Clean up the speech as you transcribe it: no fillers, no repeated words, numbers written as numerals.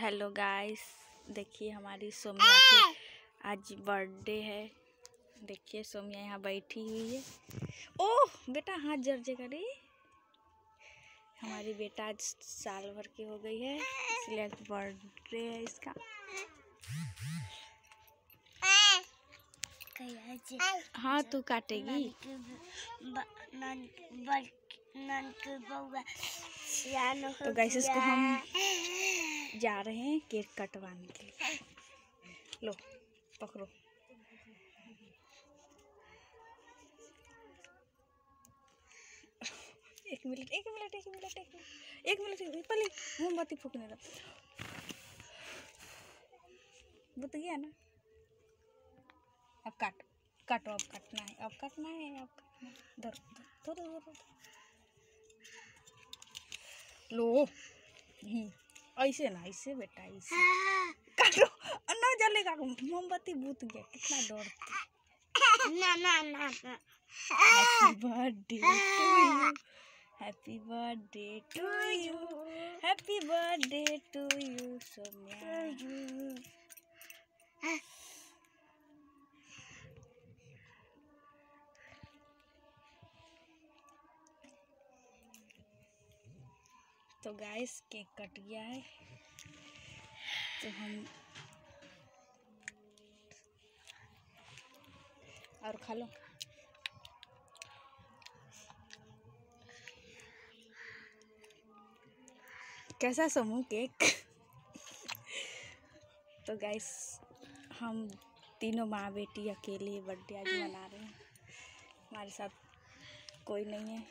Hello guys, देखिए हमारी सोम्या की आज बर्थडे है। देखिए सोम्या यहाँ बैठी हुई है। ओह बेटा हाथ जर जाएगा रे। हमारी बेटा आज साल भर की हो गई है, इसलिए आज बर्थडे है इसका। हाँ तू काटेगी। तो गाइस इसको हम जा रहे हैं केक कटवाने के लिए। लो पकड़ो। एक मिनट पहले मोमबत्ती फूकने दो। बुत गया ना। अब काटो अब काटना है। धरो। लो ऐसे ना, ऐसे बेटा ऐसे काटो ना, जलेगा मोमबत्ती बुत गया। कितना डरती। ना happy birthday to you Saumya. तो गाइस केक कट गया है, तो हम और खा लो। कैसा समूह केक। तो गाइस हम तीनों माँ बेटी अकेले बर्थडे आज मना रहे हैं, हमारे साथ कोई नहीं है।